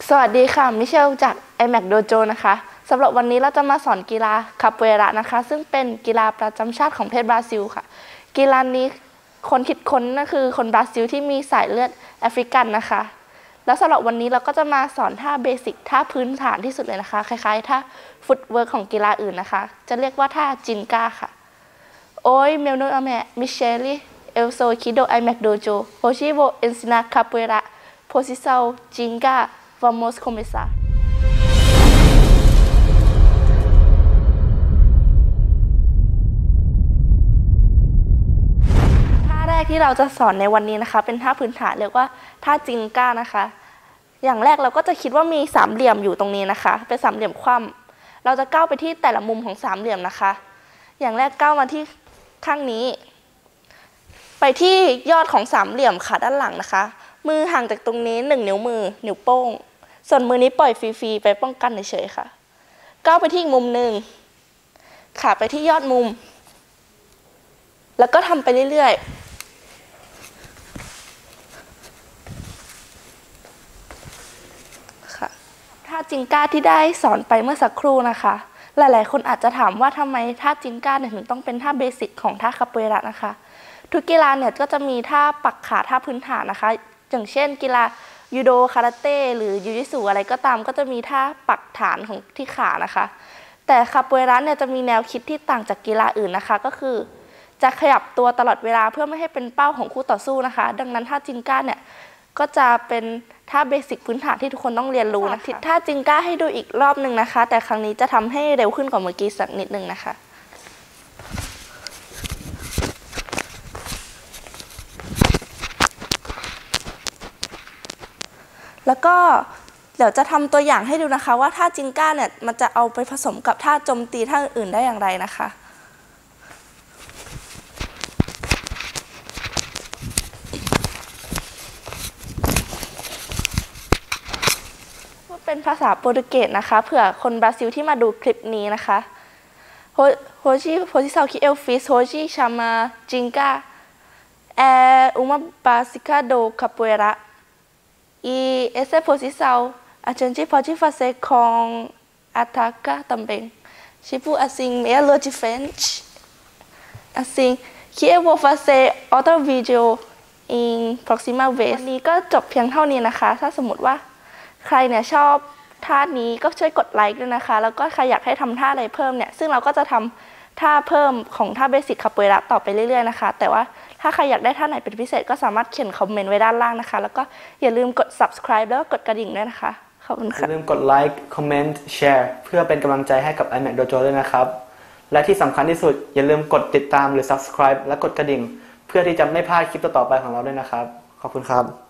สวัสดีค่ะมิเชลจาก iMac Dojo นะคะสำหรับวันนี้เราจะมาสอนกีฬาคาโปเอระนะคะซึ่งเป็นกีฬาประจำชาติของประเทศบราซิลค่ะกีฬานี้คนคิดค้นนั่นคือคนบราซิลที่มีสายเลือดแอฟริกันนะคะแล้วสำหรับวันนี้เราก็จะมาสอนท่าเบสิกท่าพื้นฐานที่สุดเลยนะคะคล้ายๆท่าฟุตเวิร์กของกีฬาอื่นนะคะจะเรียกว่าท่าจินก้าค่ะOi, meu nome é Michele, eu sou aqui do iMac Dojo. Hoje vou ensinar capoeira, posição Ginga. Vamos começar. ท่าแรกที่เราจะสอนในวันนี้นะคะเป็นท่าพื้นฐานเรียกว่าท่าจิงก้านะคะอย่างแรกเราก็จะคิดว่ามีสามเหลี่ยมอยู่ตรงนี้นะคะเป็นสามเหลี่ยมคว่ำเราจะก้าวไปที่แต่ละมุมของสามเหลี่ยมนะคะอย่างแรกก้าวมาที่ข้างนี้ไปที่ยอดของสามเหลี่ยมค่ะด้านหลังนะคะมือห่างจากตรงนี้1 นิ้วมือนิ้วโป้งส่วนมือนี้ปล่อยฟรีๆไปป้องกันเฉยๆค่ะก้าวไปที่อีกมุมหนึ่งขาไปที่ยอดมุมแล้วก็ทำไปเรื่อยๆค่ะท่าจิงก้าที่ได้สอนไปเมื่อสักครู่นะคะหลายๆคนอาจจะถามว่าทำไมท่าจิงก้าถึงต้องเป็นท่าเบสิกของท่าคาโปเอระนะคะทุกกีฬาเนี่ยก็จะมีท่าปักขาท่าพื้นฐานนะคะอย่างเช่นกีฬายูโดคาราเต้หรือยูจิสุอะไรก็ตามก็จะมีท่าปักฐานของที่ขานะคะแต่คาโปเอระเนี่ยจะมีแนวคิดที่ต่างจากกีฬาอื่นนะคะก็คือจะขยับตัวตลอดเวลาเพื่อไม่ให้เป็นเป้าของคู่ต่อสู้นะคะดังนั้นท่าจิงก้าเนี่ยก็จะเป็นท่าเบสิกพื้นฐานที่ทุกคนต้องเรียนรู้นะคะท่าจิงก้าให้ดูอีกรอบหนึ่งนะคะแต่ครั้งนี้จะทำให้เร็วขึ้นกว่าเมื่อกี้สักนิดนึงนะคะแล้วก็เดี๋ยวจะทำตัวอย่างให้ดูนะคะว่าท่าจิงก้าเนี่ยมันจะเอาไปผสมกับท่าโจมตีท่าอื่นได้อย่างไรนะคะเป็นภาษาโปรตุเกสนะคะเผื่อคนบราซิลที่มาดูคลิปนี้นะคะHoje posição que eu fiz hoje chama Ginga é uma básica do capoeira e essa posição a gente pode fazer com ataque também tipo assim meia de frente assim que eu vou fazer outro vídeo em próxima vez วันนี้ก็จบเพียงเท่านี้นะคะถ้าสมมติว่าใครเนี่ยชอบท่านี้ก็ช่วยกดไลค์ด้วยนะคะแล้วก็ใครอยากให้ทำท่าอะไรเพิ่มเนี่ยซึ่งเราก็จะทำท่าเพิ่มของท่าเบสิกคาโปเอระต่อไปเรื่อยๆนะคะแต่ว่าถ้าใครอยากได้ท่าไหนเป็นพิเศษก็สามารถเขียนคอมเมนต์ไว้ด้านล่างนะคะแล้วก็อย่าลืมกด subscribe แล้วก็กดกระดิ่งด้วยนะคะขอบคุณค่ะอย่าลืมกดไลค์คอมเมนต์แชร์เพื่อเป็นกำลังใจให้กับ iMac Dojo ด้วยนะครับและที่สำคัญที่สุดอย่าลืมกดติดตามหรือ subscribe และกดกระดิ่งเพื่อที่จะไม่พลาดคลิปต่อๆไปของเราด้วยนะครับขอบคุณครับ